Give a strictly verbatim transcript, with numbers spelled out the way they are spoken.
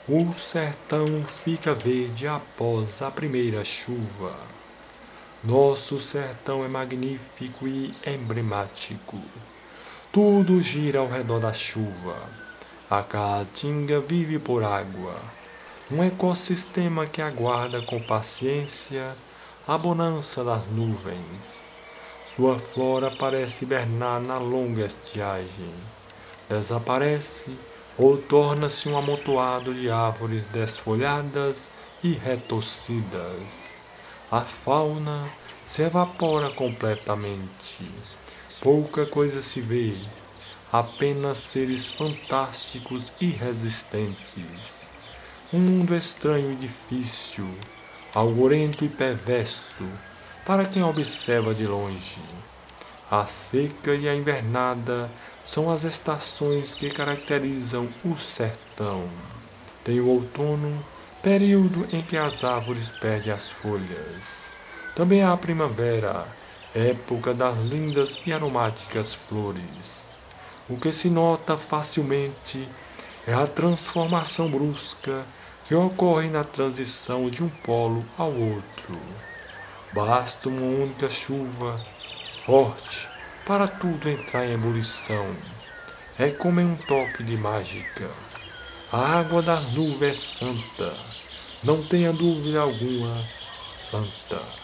O sertão fica verde após a primeira chuva. Nosso sertão é magnífico e emblemático. Tudo gira ao redor da chuva. A caatinga vive por água. Um ecossistema que aguarda com paciência a bonança das nuvens. Sua flora parece hibernar na longa estiagem. Desaparece ou torna-se um amontoado de árvores desfolhadas e retorcidas. A fauna se evapora completamente. Pouca coisa se vê, apenas seres fantásticos e resistentes. Um mundo estranho e difícil, algorento e perverso, para quem observa de longe. A seca e a invernada são as estações que caracterizam o sertão. Tem o outono, período em que as árvores perdem as folhas. Também há a primavera, época das lindas e aromáticas flores. O que se nota facilmente é a transformação brusca que ocorre na transição de um polo ao outro. Basta uma única chuva forte para tudo entrar em ebulição. É como em um toque de mágica. A água das nuvens é santa, não tenha dúvida alguma, santa.